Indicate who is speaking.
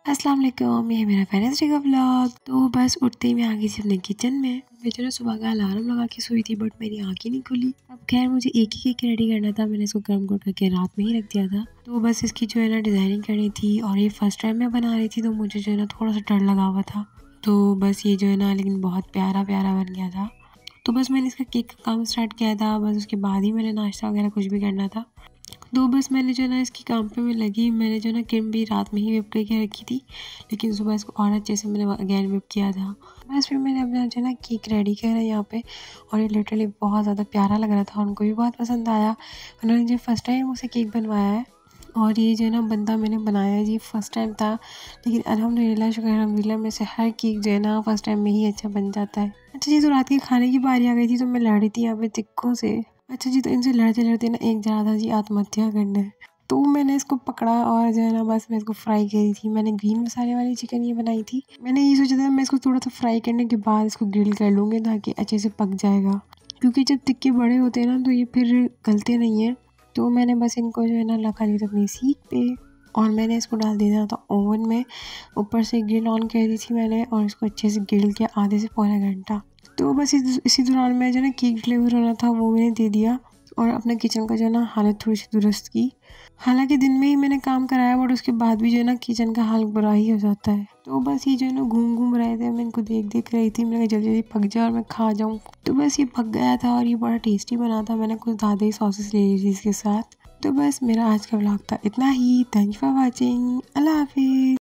Speaker 1: अस्सलाम वालेकुम, ये है मेरा वेडनेसडे का व्लॉग। तो बस उठते ही मैं आ गई थी अपने किचन में। मैं जो है सुबह का अलार्म लगा के सोई थी बट मेरी आँख ही नहीं खुली। अब खैर मुझे एक ही केक रेडी करना था, मैंने इसको गर्म कर करके रात में ही रख दिया था। तो बस इसकी जो है ना डिज़ाइनिंग करनी थी और ये फर्स्ट टाइम मैं बना रही थी तो मुझे जो है ना थोड़ा सा डर लगा हुआ था। तो बस ये जो है ना लेकिन बहुत प्यारा प्यारा बन गया था। तो बस मैंने इसका केक का काम स्टार्ट किया था, बस उसके बाद ही मैंने नाश्ता वगैरह कुछ भी करना था। तो बस मैंने जो है ना इसकी काम पे मैं लगी, मैंने जो है ना क्रीम भी रात में ही व्हिप करके रखी थी, लेकिन सुबह इसको और अच्छे से मैंने अगेन व्हिप किया था। बस फिर मैंने अपना जो है ना केक रेडी किया है यहाँ पे और ये लिटरली बहुत ज़्यादा प्यारा लग रहा था, उनको भी बहुत पसंद आया। उन्होंने जो फर्स्ट टाइम मुझसे केक बनवाया है और ये जो है ना बंदा मैंने बनाया है जी फर्स्ट टाइम था, लेकिन अल्हम्दुलिल्लाह शुक्र अल्हम्दुलिल्लाह में से हर केक जो है ना फर्स्ट टाइम में ही अच्छा बन जाता है। अच्छा जी, तो रात के खाने की बारी आ गई थी तो मैं लड़ रही थी यहाँ पे चिक्कों से। अच्छा जी, तो इनसे लड़ते-लड़ते ना एक जा रहा था जी आत्महत्या करने। तो मैंने इसको पकड़ा और जो है ना बस मैं इसको फ्राई करी थी। मैंने ग्रीन मसाले वाली चिकन ये बनाई थी। मैंने ये सोचा था मैं इसको थोड़ा-सा फ्राई करने के बाद इसको ग्रिल कर लूँगी ताकि अच्छे से पक जाएगा। क्योंकि जब टिक्के बड़े होते हैं ना तो ये फिर गलते नहीं हैं। तो मैंने बस इनको जो है ना रखा दिया था अपनी सीख पे और मैंने इसको डाल दिया था ओवन में। ऊपर से ग्रिल ऑन कर दी थी मैंने और इसको अच्छे से ग्रिल किया आधे से पौना घंटा। तो बस इसी दौरान मैं जो है ना केक डिलीवर होना था वो मैंने दे दिया और अपने किचन का जो है ना हालत थोड़ी-सी दुरुस्त की। हालाँकि दिन में ही मैंने काम कराया बट उसके बाद भी जो है ना किचन का हाल बुरा ही हो जाता है। तो बस ये जो है ना घूम-घूम रहे थे, मैं इनको देख-देख रही थी। मैंने कहा जल्दी-जल्दी पक जाए और मैं खा जाऊँ। तो बस ये पक गया था और ये बड़ा टेस्टी बना था। मैंने कुछ ज़्यादा ही सॉसेस ले ली थी इसके साथ। तो बस मेरा आज का व्लॉग था इतना ही। Thank you for watching. अल्लाह हाफ़िज़।